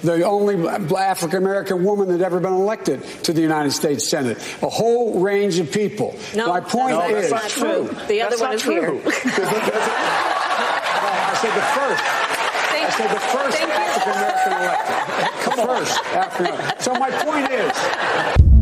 the only African-American woman that ever been elected to the United States Senate. A whole range of people. No, my point is that's not true. The other one is here. I said the first. I said the first African-American elected. Come on. First African-American. So my point is.